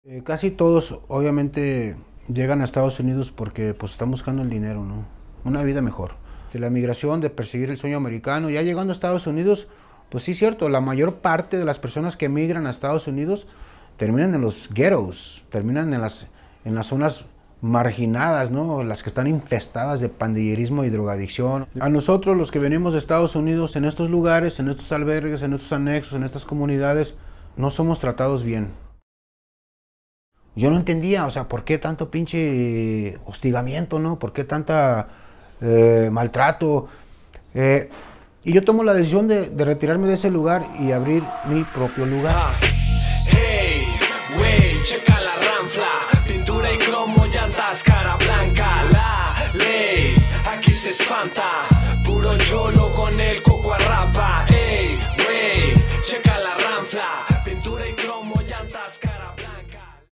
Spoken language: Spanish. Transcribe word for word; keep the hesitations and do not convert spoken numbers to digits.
Eh, casi todos, obviamente, llegan a Estados Unidos porque pues están buscando el dinero, ¿no? Una vida mejor. De la migración, de perseguir el sueño americano, ya llegando a Estados Unidos, pues sí es cierto, la mayor parte de las personas que emigran a Estados Unidos terminan en los ghettos, terminan en las, en las zonas marginadas, ¿no? Las que están infestadas de pandillerismo y drogadicción. A nosotros, los que venimos de Estados Unidos, en estos lugares, en estos albergues, en estos anexos, en estas comunidades, no somos tratados bien. Yo no entendía, o sea, ¿por qué tanto pinche hostigamiento, no? ¿Por qué tanta eh, maltrato? Eh, y yo tomo la decisión de, de retirarme de ese lugar y abrir mi propio lugar. Ah, hey, wey, checa la ranfla, pintura y cromo, llantas.